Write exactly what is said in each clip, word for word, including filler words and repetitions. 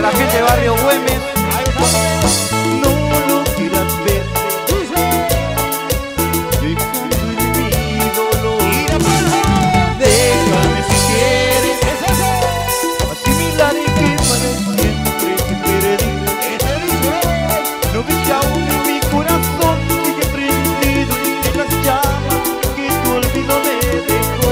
la gente de Barrio Güemes. No lo quieras ver, dejando en mi dolor. Déjame si quieres asimilar que para siempre te perdí. No ves que aún en mi corazón sigue prendido entre las llamas que tu olvido me dejó.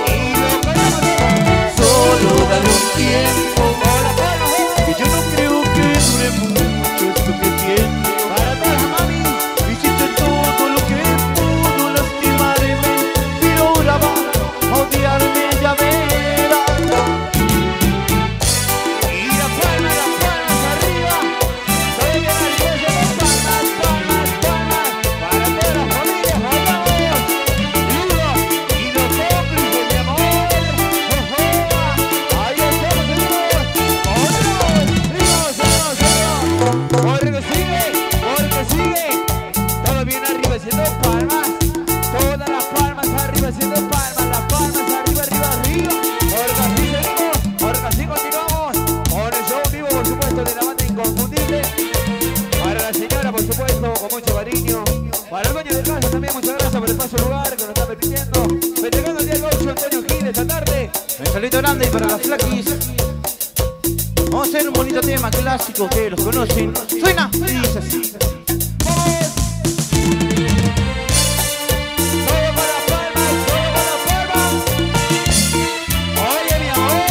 Solo dale un tiempo, que yo no creo que dure mucho esto que siento. Hiciste todo lo que pudo lastimarme, pero ahora va a odiarme, ya verás. Y las palmas, las palmas arriba, todavía no empieza las palmas, palmas, palmas, para todas las familias, vamos, viva, y los cómplices de amor, ojo, ahí estamos, señores, vámonos, seguimos, seguimos, seguimos, porque sigue, porque sigue, todo bien arriba haciendo palmas, todas las palmas arriba haciendo palmas, las palmas arriba, arriba, arriba, porque así seguimos, porque así continuamos, con el show vivo, por supuesto, de la banda Inconfundible, para la señora, por supuesto, con mucho cariño, para el dueño de casa también, muchas gracias por el paso al lugar que nos está permitiendo, festejando el día del gaucho Antonio Gil esta tarde. Un saludito grande y para las flaquis. Vamos a hacer un bonito tema clásico, ustedes los conocen. Suena y dice así. Todo con las palmas, todo con las palmas. Oye, mi amor.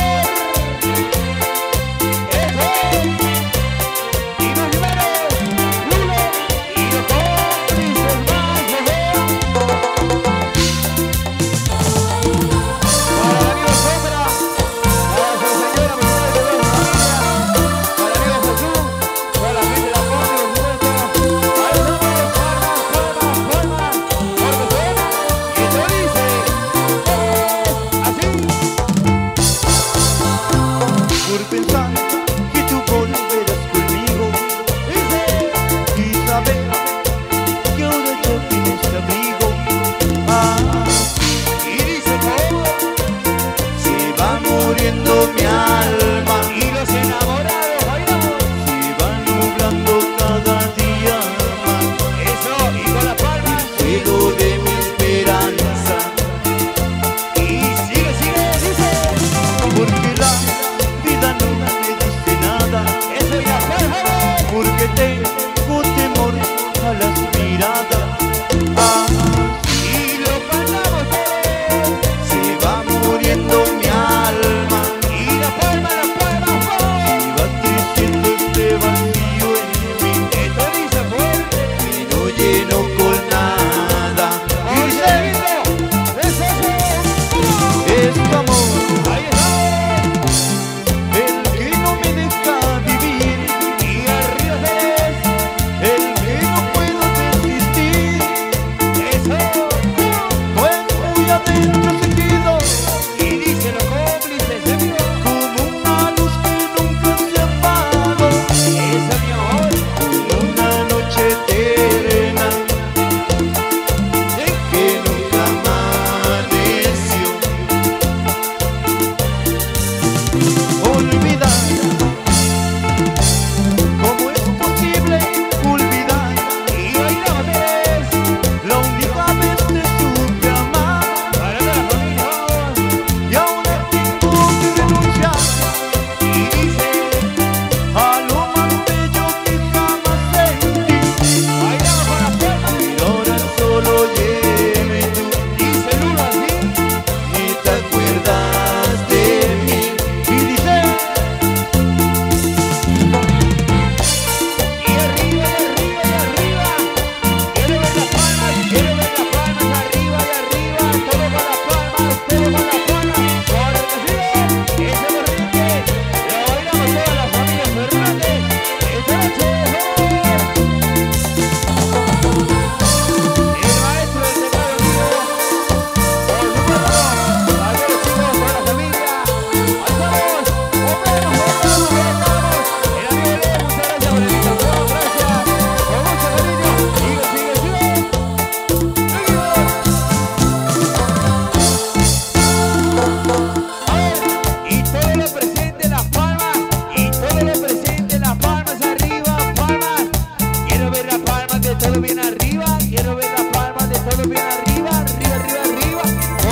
Eso. Y los primeros, Lulo y los cómplices más, ojo. Para el amigo Sombra, para su señora, por supuesto, de la familia, para el amigo Jesús, para la gente de la corte, por supuesto.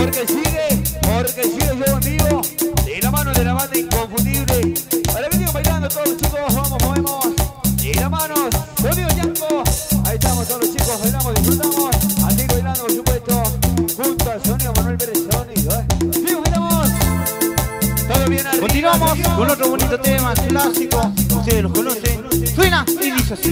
porque sigue, porque sigue yo en vivo, de la mano de la banda inconfundible. Para venir bailando todos los chicos, vamos, movemos, de la mano, sonido Yanko. Ahí estamos todos los chicos, bailamos, disfrutamos, así bailando por supuesto, junto al sonido Manuel Pérez Sonido, ¿eh? Sí, bailamos, todo bien arriba. Continuamos con otro bonito tema, clásico, ustedes los conocen, suena y dice así.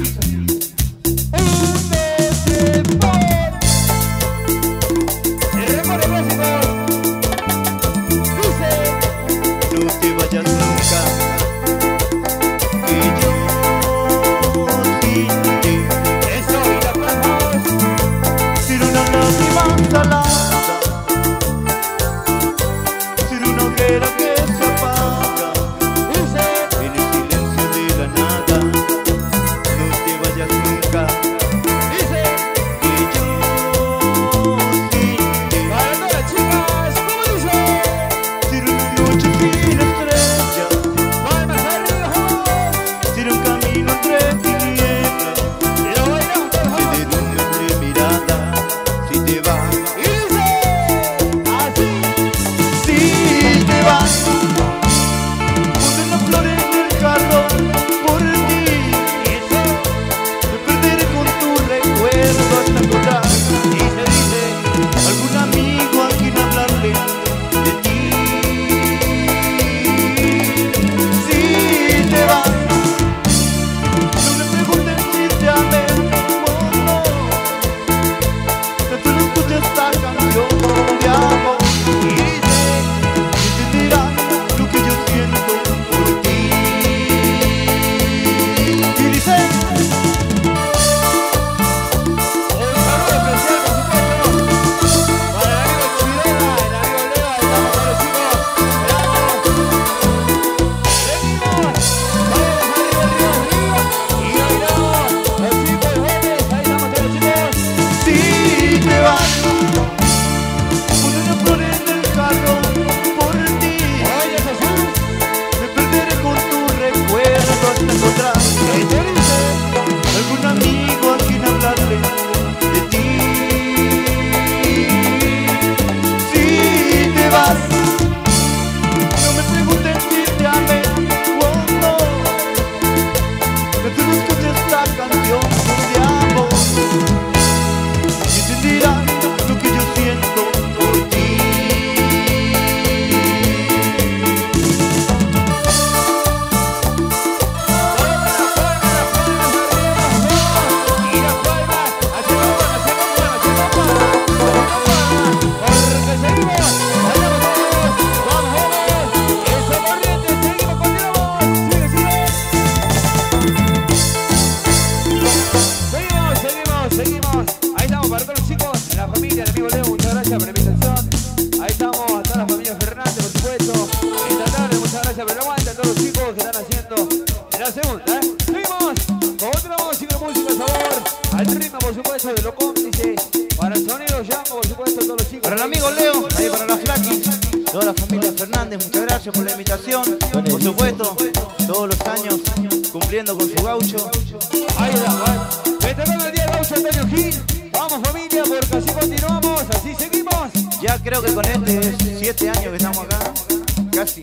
Para el amigo Leo, ahí para la Flaquis, toda la familia Fernández, muchas gracias por la invitación. Por supuesto, todos los años cumpliendo con su gaucho. Ahí está, veterano del día gaucho Antonio Gil. Vamos familia, porque así continuamos, así seguimos. Ya creo que con este es siete años que estamos acá, casi.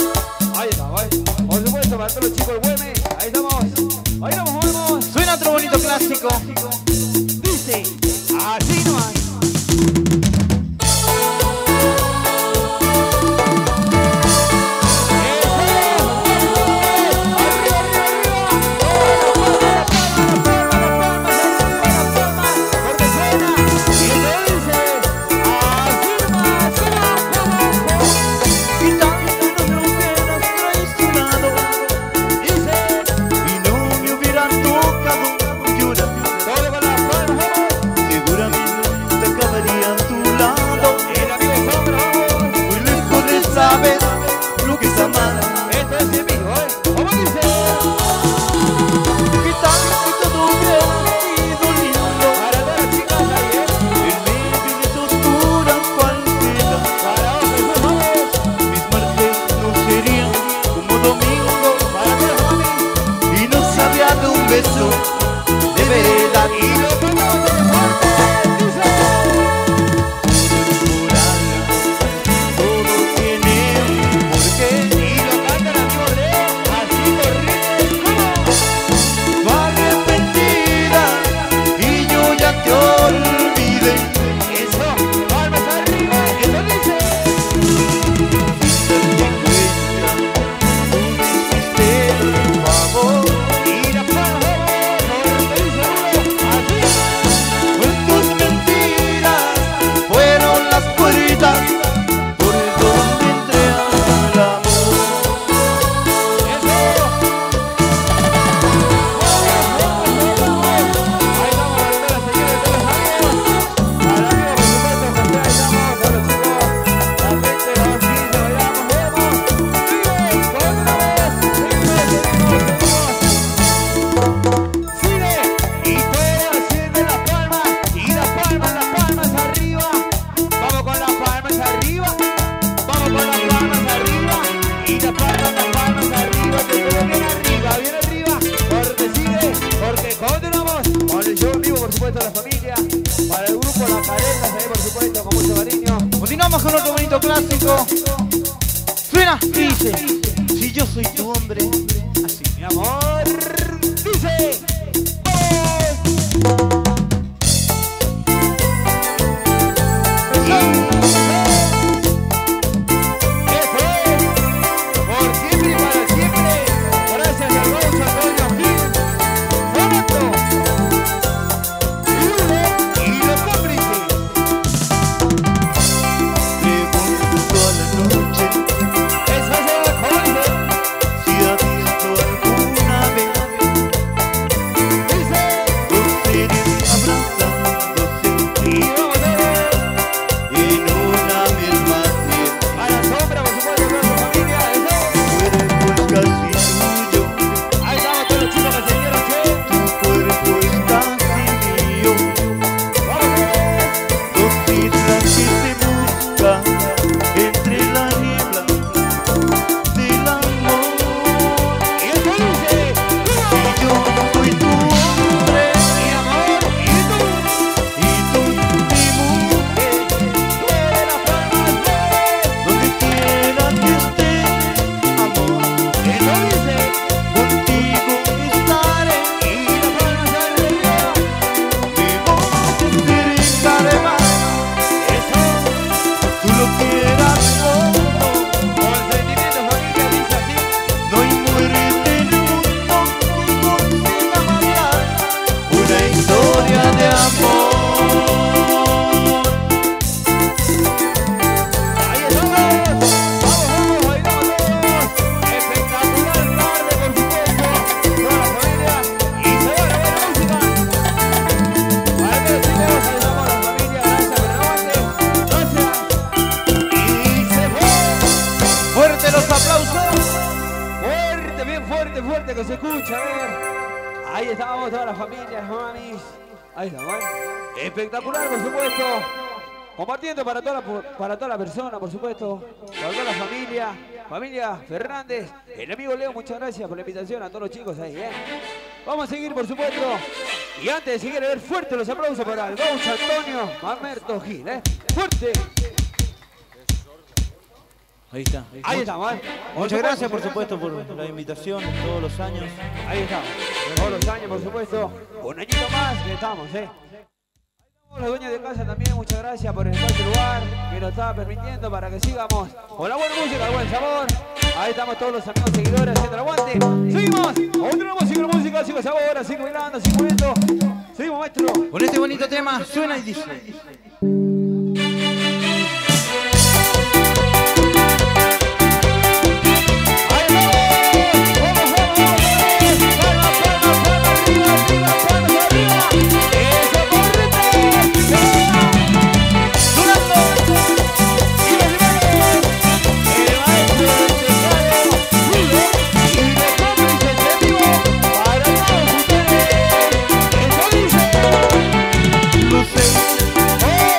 Ahí está, ¿vale? Por supuesto, para todos los chicos del Güeme, ahí estamos. Ahí vamos, vamos. Suena otro bonito clásico. Dice, así no hay. Todos Antonio. Continuamos con otro bonito clásico. Suena y dice: si yo soy tu hombre, así. Mi amor, dice. Fuerte que se escucha, a ver. Ahí estamos todas las familias, mamis. Ahí estamos, ¿eh? Espectacular, por supuesto. Compartiendo para toda, la, para toda la persona, por supuesto. Para toda la familia. Familia Fernández. El amigo Leo, muchas gracias por la invitación a todos los chicos ahí, ¿eh? Vamos a seguir, por supuesto. Y antes de seguir, a ver, fuerte los aplausos para el coach Antonio Mamerto Gil, ¿eh? Fuerte. Ahí está. Ahí estamos, ¿eh? Muchas gracias, por supuesto, por la invitación todos los años. Ahí estamos. Todos los años, por supuesto. Un añito más que estamos, ¿eh? Los dueños de casa también, muchas gracias por el espacio lugar que nos estaba permitiendo para que sigamos con la buena música, el buen sabor. Ahí estamos todos los amigos seguidores haciendo el aguante. Seguimos, continuamos, sigue la música, sigue el sabor, sigue bailando, sigue moviendo. Seguimos, maestro. Con este bonito tema suena y dice: Oh,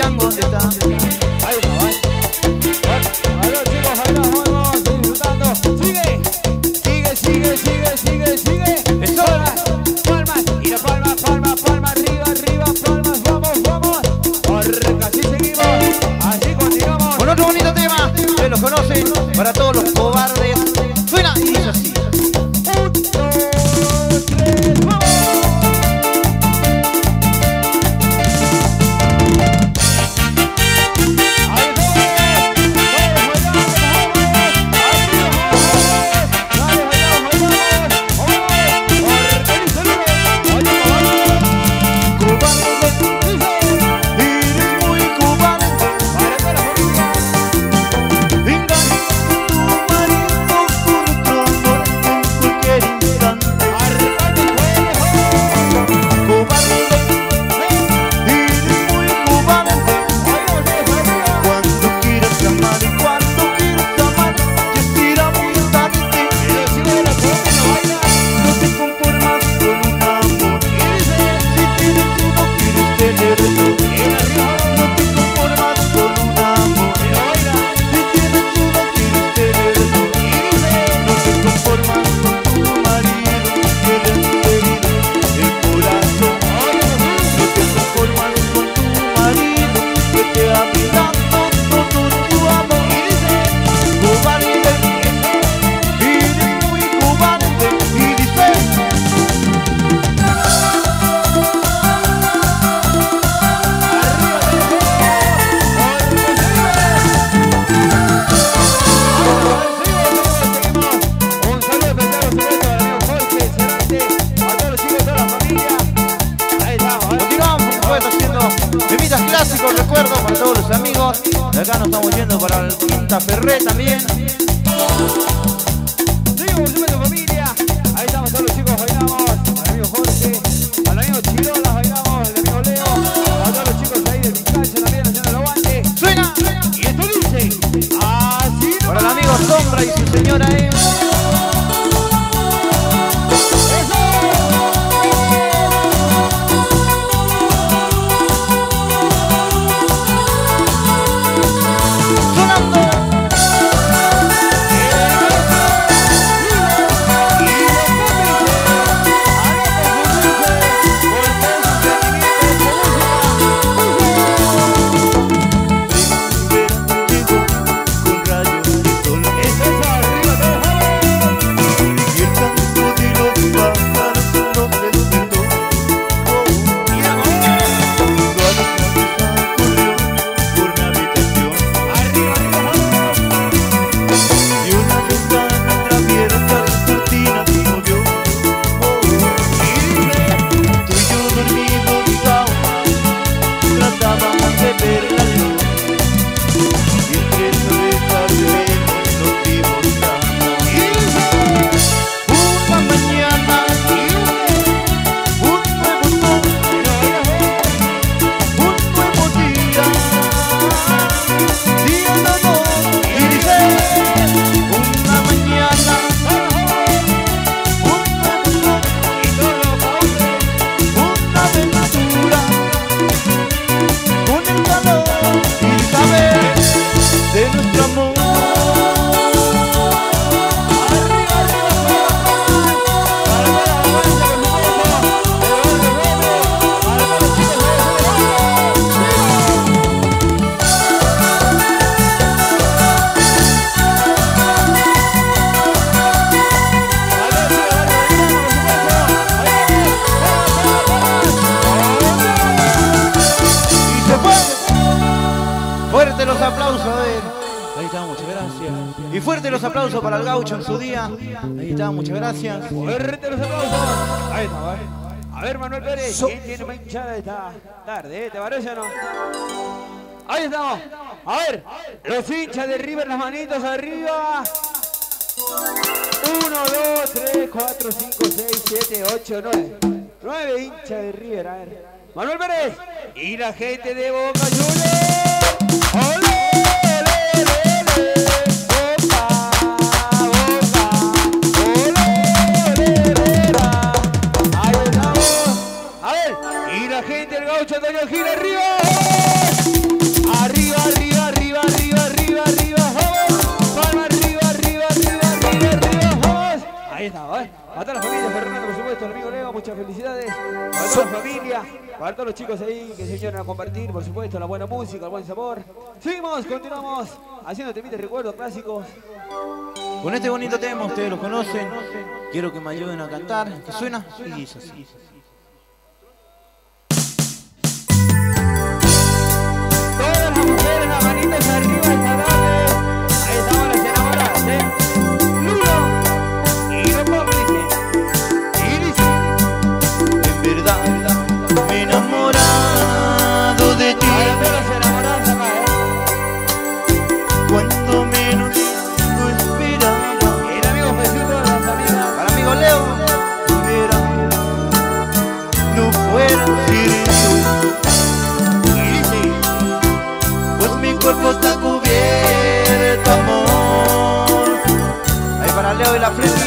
dirán dónde está. Ahí está, ahí. Bueno, adiós chicos, adiós, vamos, seguir disfrutando. Sigue, sigue, sigue, sigue, sigue, sigue. Palmas, palmas, y la palma, palma, palma, arriba, arriba, palmas, vamos, vamos. Arranca, así seguimos, así continuamos. Con otro bonito tema, ustedes lo conocen, para todos los cobardes. Suena y dice así. Un, dos, tres, vamos. Temitas clásicos, recuerdos para todos los amigos. De acá nos estamos yendo para el Quinta Ferré también. Seguimos subiendo familia. Ahí estamos todos los chicos, bailamos. Al amigo Jorge, al amigo Chirola, bailamos, al amigo Leo. A todos los chicos ahí de Picacho también haciendo el aguante. Suena. Y esto dice así. Para el amigo Sombra y su señora E. Fuerte los aplausos, a ver. Ahí está, muchas gracias. Y fuerte los aplausos para el gaucho en su día. Ahí está, muchas gracias. Fuerte los aplausos. Ahí está, a ver. A ver, Manuel Pérez, ¿quién tiene una hinchada esta tarde? ¿Te parece o no? Ahí estamos. A ver, los hinchas de River, las manitos arriba. uno, dos, tres, cuatro, cinco, seis, siete, ocho, nueve. nueve hinchas de River, a ver. Manuel Pérez y la gente de Boca Juniors. ¡Olé! Gente del gaucho Antonio Gil arriba. muchas felicidades. Para toda la familia, para todos los chicos ahí que se quieran a compartir, por supuesto, la buena música, el buen sabor. Seguimos, continuamos haciendo temitas de recuerdos clásicos. Con este bonito tema, ustedes lo conocen. Quiero que me ayuden a cantar. ¿Qué suena? Y dice así. Todas las mujeres, las manitas arriba, esta tarde. Ahí estamos las enamoradas, ¿eh? Lulo y los cómplices. Y dice: En verdad, me he enamorado de ti. para todas las enamoradas acá, ¿eh? Cuando menos lo esperaba. El amigo Jesús, todas las amigas. Para amigo Leo, era, no fuera cierto. Y dice: Pues mi cuerpo está cubierto, amor. Ahí para Leo y la Freddy.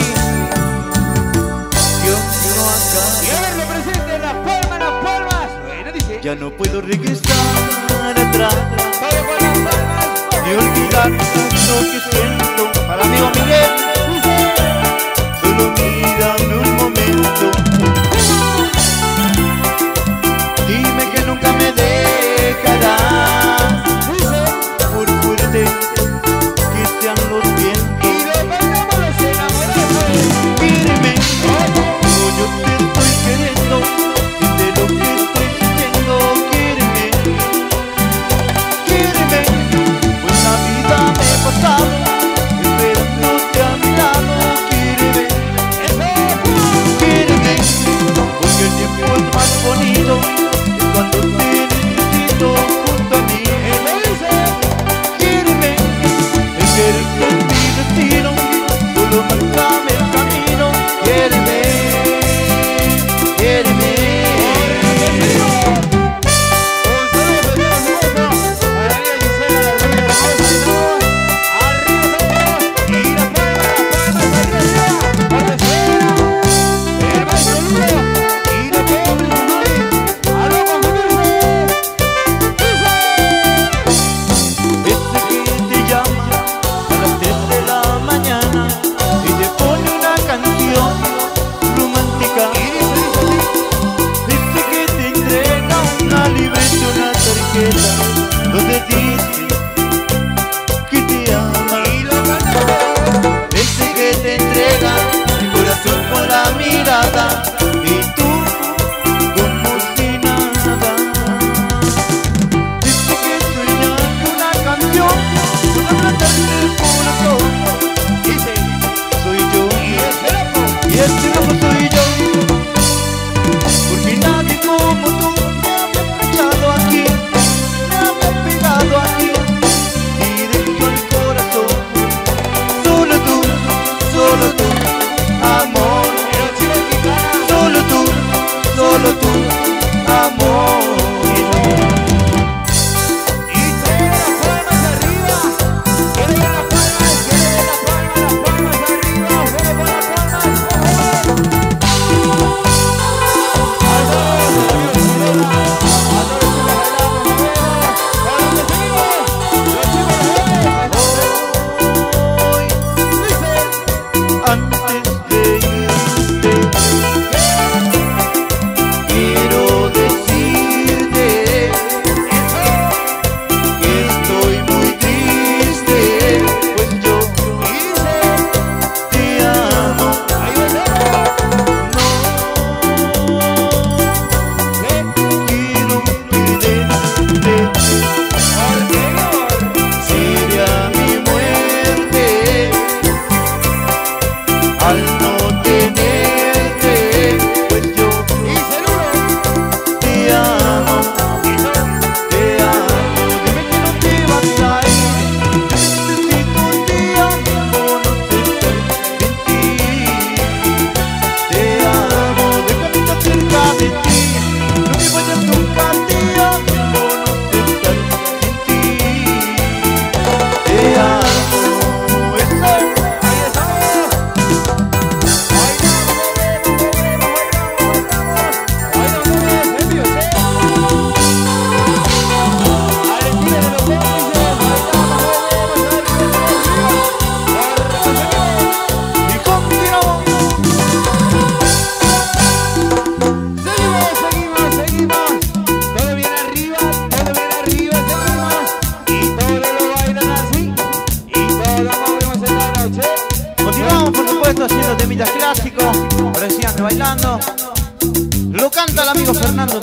Yo quiero acá. y a ver, represente las palmas, las palmas. Bueno, dice: Ya no puedo regresar atrás todo con las palmas. ni olvidar lo que siento. Para amigo Miguel, solo mírame un momento. Dime que nunca me dejarás, por fuerte que sean los vientos. Y lo bailamos los enamorados. Míreme, como yo te estoy queriendo, siente lo que estoy sintiendo. Quíreme, quíreme, pues la vida me he pasado esperándote a mi lado. Quíreme, quíreme, porque el tiempo es más bonito que cuando te necesito junto a mí. Quíreme, el quererte es mi destino, solo marcame el camino. Quíreme, quíreme. Ese que te llama a las tres de la mañana y te pone una canción romántica. Ese que te entrega una libreta, una tarjeta donde dice que te ama. Ese que te entrega el corazón con la mirada y tú como si nada. Ese que sueña que una canción una plata del corazón. Dice: soy yo, y ese loco soy yo, porque nadie como tú me ha echado aquí, me ha pegado aquí.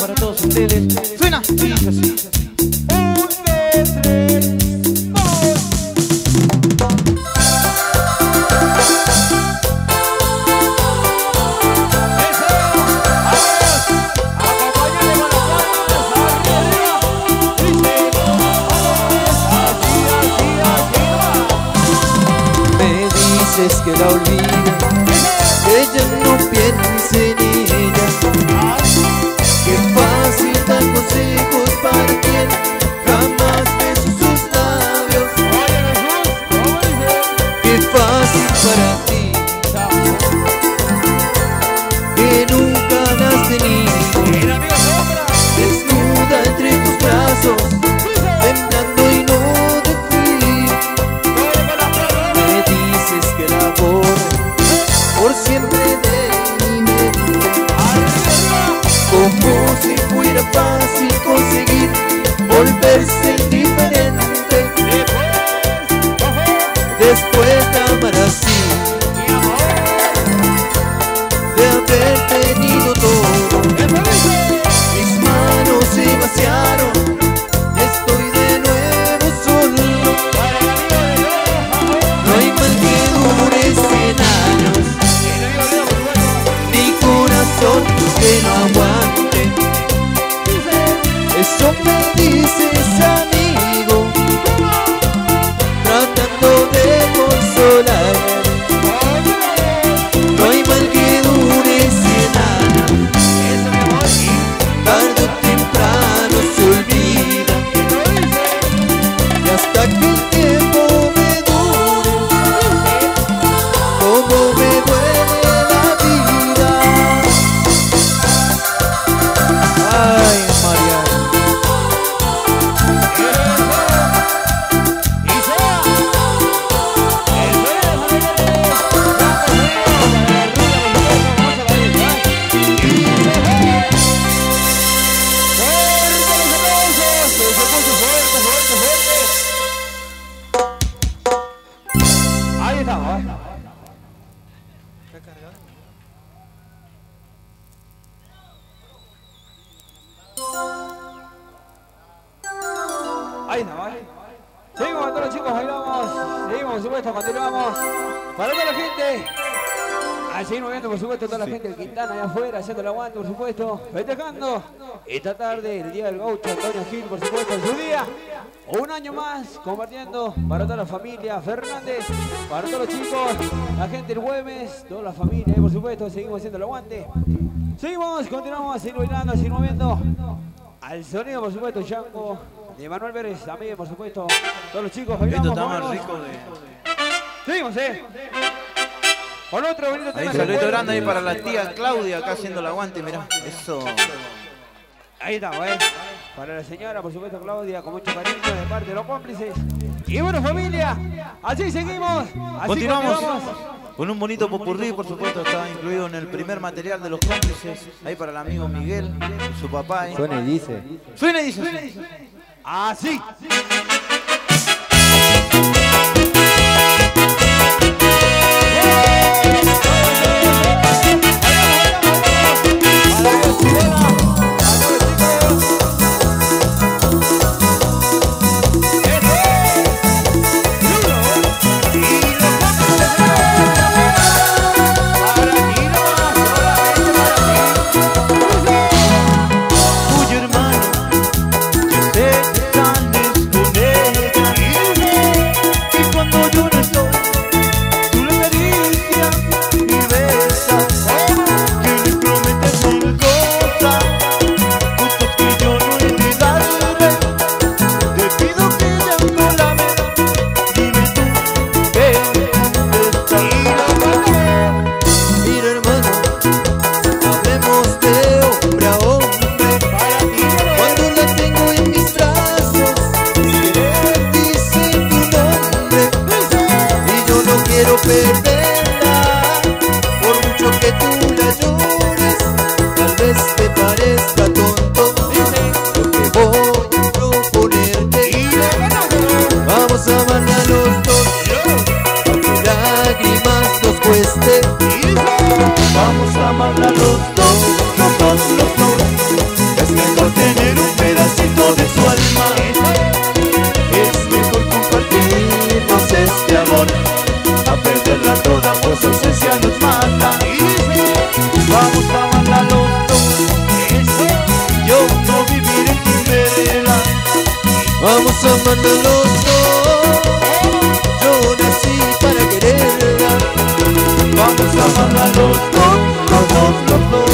para todos ustedes. Suena, suena así. Un, dos, tres, vamos. Es que la olvide, que ella no piense en ella. Qué fácil dar consejos para quien jamás besó sus labios. Qué fácil para ti, que nunca la has tenido. Desnuda entre tus brazos, temblando y no de frío. Me dices que la borre por siempre de mi mente, como si fuera fácil conseguir volverse indiferente. Después de amar así, de haber tenido todo, mis manos se vaciaron y estoy de nuevo solo. No hay mal que dure cien años, ni corazón que no aguante. Eso me dices, amigo, tratando de consolarme. No hay mal que dure cien años, tarde o temprano se olvida. Y hasta que el tiempo me dure, como me duele la vida. Ay, Mariana. Ahí estamos, ¿eh? Ahí estamos, ¿eh? Seguimos con todos los chicos, bailamos. Seguimos, por supuesto, continuamos. Para toda la gente. A seguir moviendo, por supuesto, toda la gente del Quintana allá afuera, haciendo el aguante, por supuesto. Festejando esta tarde, el Día del Gaucho, Antonio Gil, por supuesto, en su día. Un año más, compartiendo para toda la familia Fernández, para todos los chicos, la gente del Güemes, toda la familia, y por supuesto, seguimos haciendo el aguante. Seguimos, continuamos a seguir bailando, a seguir moviendo. Al sonido, por supuesto, Django, de Manuel Pérez, también, por supuesto, todos los chicos bailando. Esto está más vámonos. rico de... Seguimos, eh. Con otro bonito tema. Ahí, de saludito recuerdo. grande ahí para la tía Claudia, acá haciendo el aguante, mirá. Eso. Ahí estamos, eh. Para la señora, por supuesto, Claudia, con mucho cariño de parte de los cómplices. Y bueno, familia, así seguimos. Así Continuamos, continuamos. con un bonito popurrí, por supuesto, está incluido en el primer material de los cómplices. Ahí para el amigo Miguel, su papá. ¿eh? Suena y dice. Suena y dice. Suena y dice. Así. Tuyo hermano, yo sé que sales con él. Es mejor compartirnos este amor. A perderla toda, pues ausencia nos mata. Vamos a amarla los dos. Yo no viviré sin verla. Vamos a amarla los dos. Yo nací para quererla. Vamos a amarla los dos, los dos, los dos.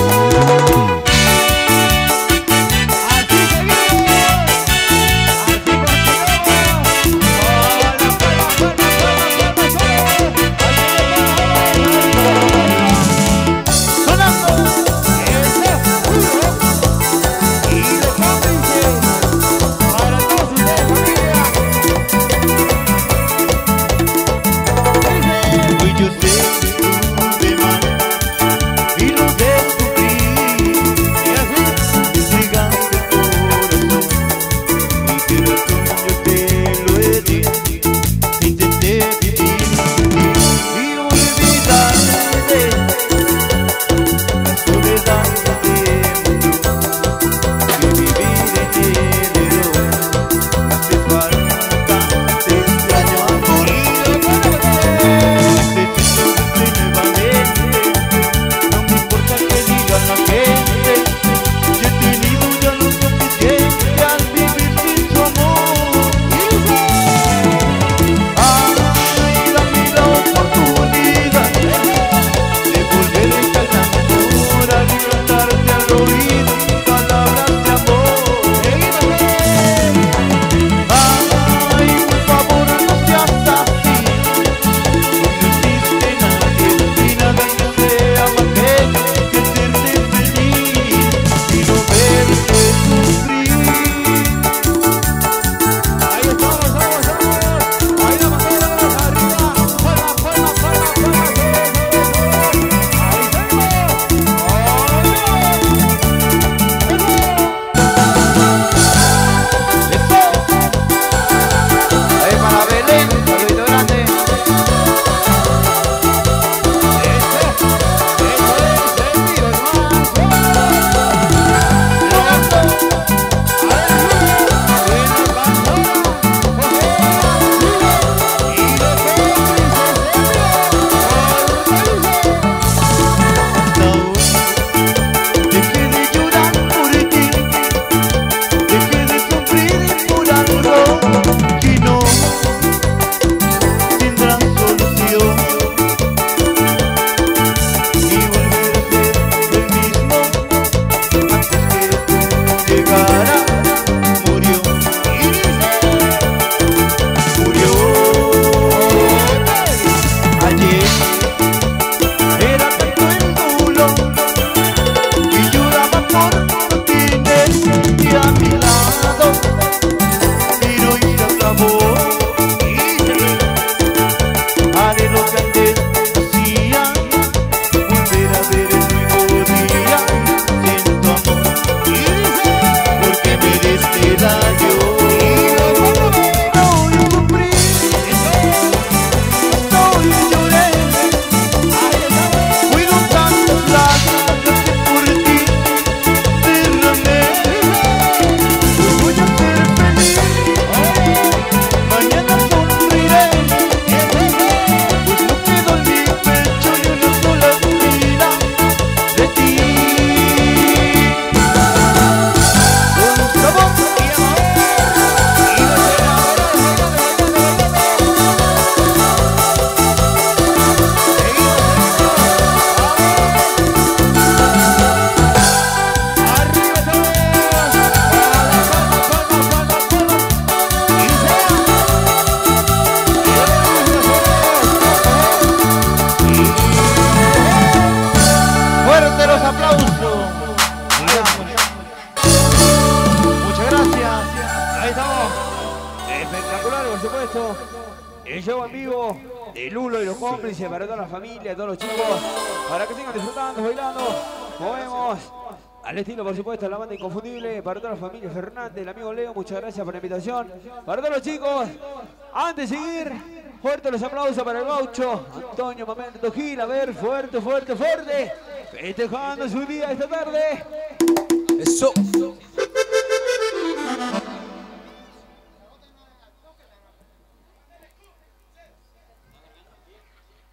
El show en vivo de Lulo y los cómplices para toda la familia, todos los chicos, para que sigan disfrutando, bailando. Movemos al estilo, por supuesto, la banda inconfundible para toda la familia Fernández, el amigo Leo, muchas gracias por la invitación. Para todos los chicos, antes de seguir, fuerte los aplausos para el gaucho Antonio Mamento Gil. A ver, fuerte, fuerte, fuerte, festejando su día esta tarde. Eso.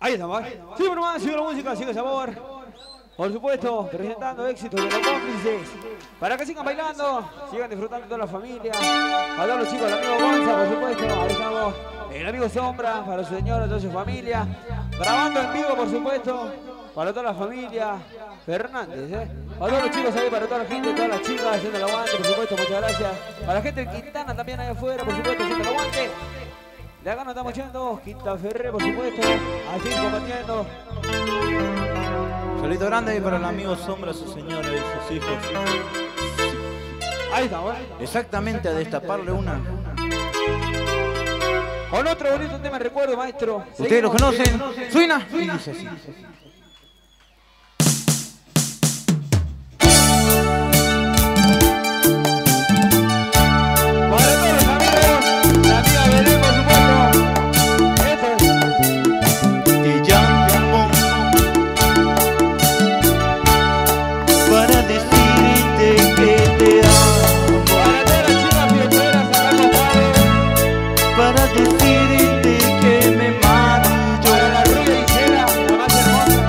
Ahí estamos. Sigue nomás, sigue la música, sigue el sabor. Por supuesto, presentando éxitos de los cómplices. Para que sigan bailando, sigan disfrutando toda la familia. A todos los chicos, el amigo Gonza, por supuesto. Ahí estamos. El amigo Sombra, para su señora, toda su familia. Grabando en vivo, por supuesto. Para toda la familia. Fernández, ¿eh? Para todos los chicos ahí, para toda la gente, todas las chicas haciendo el aguante, por supuesto, muchas gracias. Para la gente de Quintana también ahí afuera, por supuesto, haciendo el aguante. De acá nos estamos yendo, Quinta Ferré, por supuesto, así compartiendo. Saludito grande ahí para el amigo Sombra, su señora y sus hijos. Ahí estamos, ¿eh? Exactamente, a destaparle una. Con otro bonito tema, recuerdo, maestro. Ustedes lo Seguimos, conocen. seguimos. Suena. Y dice así. Para todos los amigos, la amiga Belén, por supuesto. Esto es. Te llamo para decirte que te amo, Para todas las chicas fiesteras, acá compadre. para decirte que me marcho. Para la rubia Gisela, la más hermosa.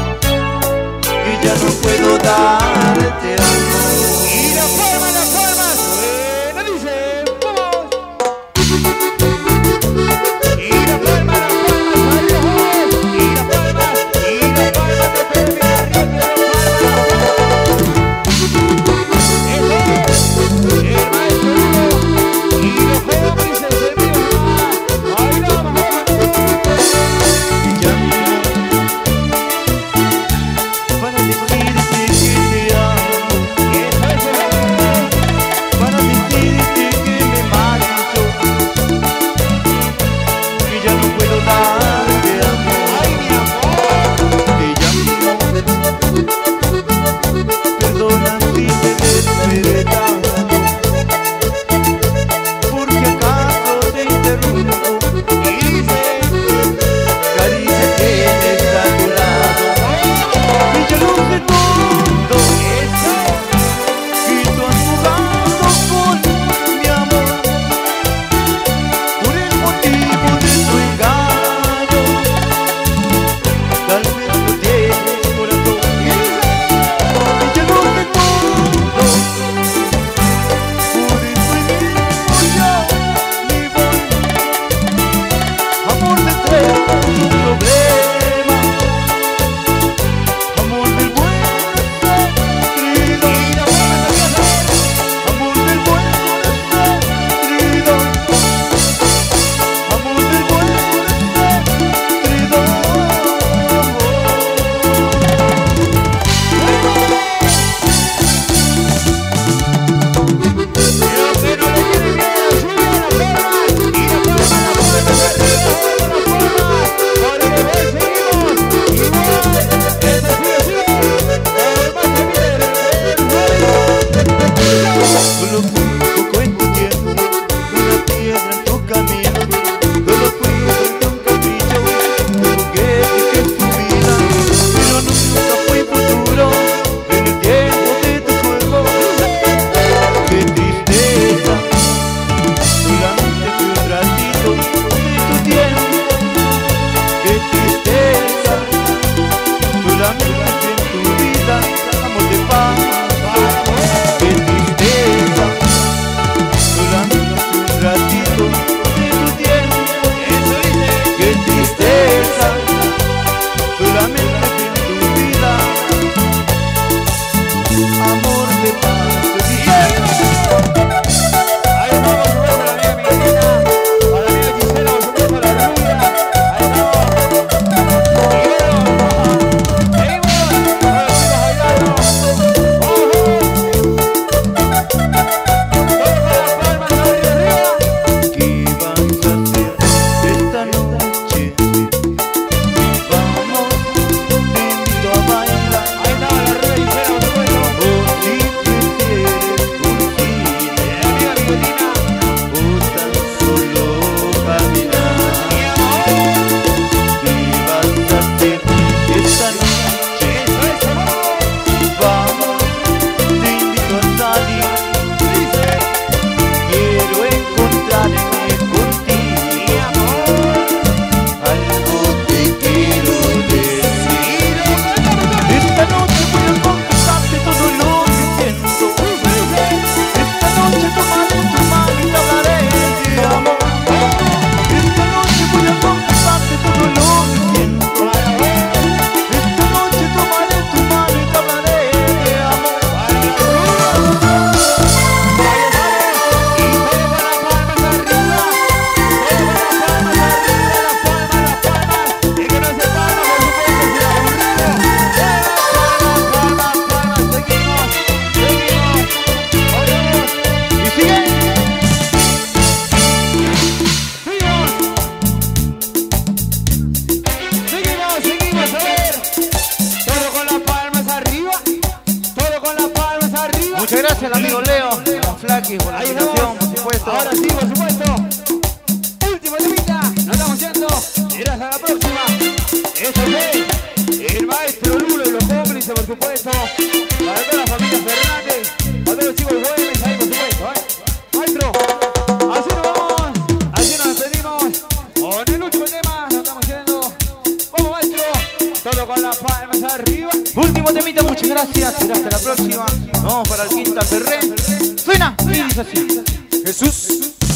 por supuesto. Último temita. Nos estamos yendo. Y hasta la próxima. Esto es el maestro Lulo y los cómplices, por supuesto. Para toda la familia Fernández. Para todos los chicos de Güemes, ahí por supuesto. ¿eh? Maestro, así nos vamos. Así nos despedimos. Con el último tema. Nos estamos yendo. Vamos, maestro. Todo con las palmas arriba. Último temita, muchas gracias. Será hasta la próxima. Vamos para el Quinta Ferré. Suena y dice así. Jesús.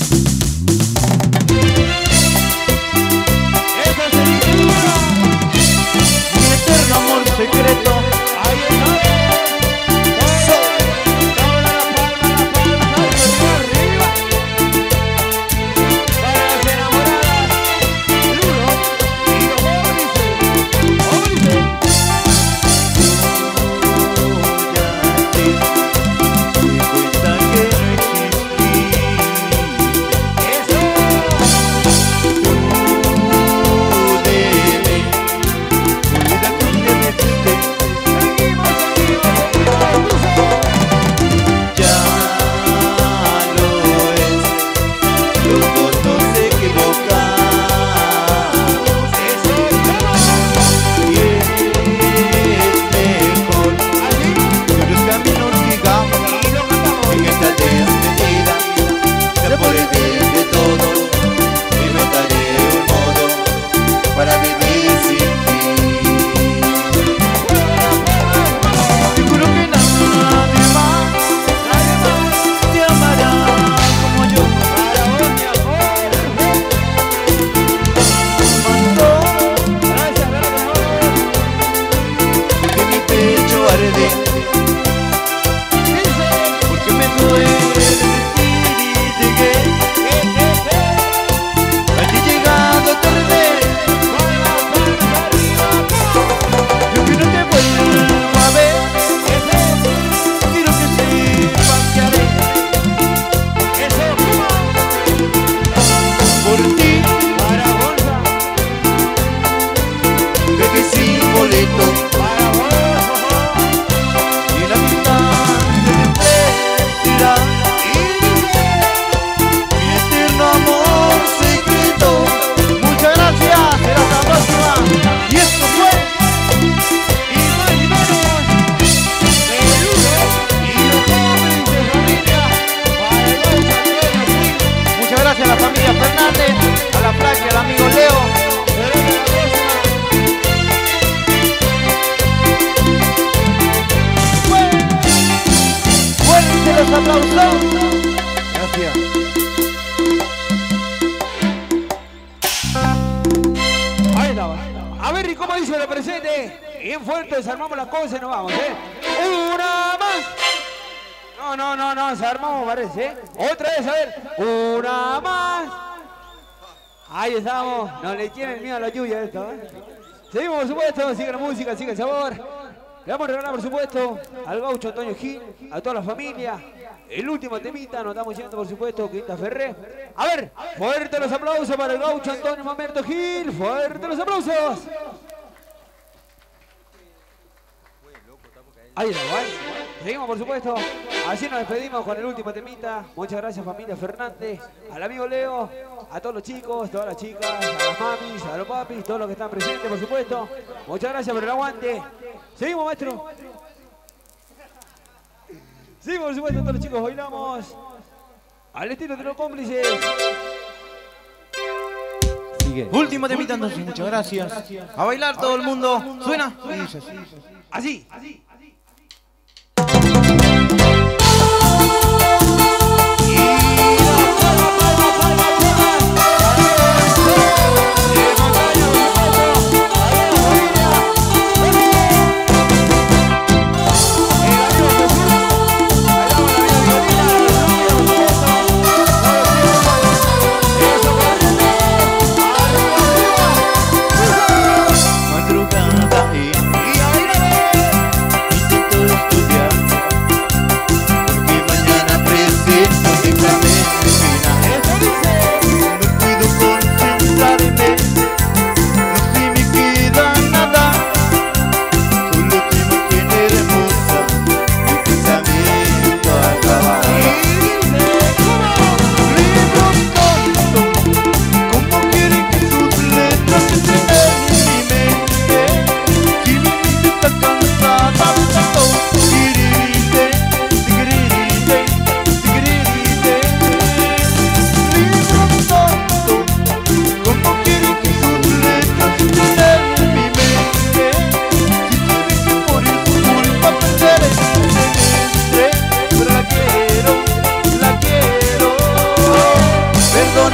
Eso es el título. Mi eterno amor secreto. Ahí está. Todas las palmas, las palmas arriba. Para las enamoradas. Lulo y los cómplices. Cómplices. Desarmamos las cosas y nos vamos, ¿eh? Una más. No, no, no, no, se armamos, parece, ¿eh? Otra vez, a ver. Una más. Ahí estamos. No le tienen miedo a la lluvia a esto, ¿eh? Seguimos, por supuesto. Sigue la música, sigue el sabor. Le vamos a regalar, por supuesto, al gaucho Antonio Gil, a toda la familia. El último temita, nos estamos yendo, por supuesto, Quinta Ferré. A ver, fuerte los aplausos para el gaucho Antonio Mamerto Gil. Fuerte los aplausos. Ahí está, ¿vale? Seguimos, por supuesto. Así nos despedimos con el último temita. Muchas gracias, familia Fernández, al amigo Leo, a todos los chicos, todas las chicas, a las mamis, a los papis, todos los que están presentes, por supuesto. Muchas gracias por el aguante. Seguimos, maestro. Seguimos, por supuesto, todos los chicos bailamos al estilo de los cómplices. Sigue. Último temita, entonces, muchas gracias. A bailar todo el mundo. Suena. Así, así. Madrugada y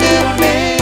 agujero negro.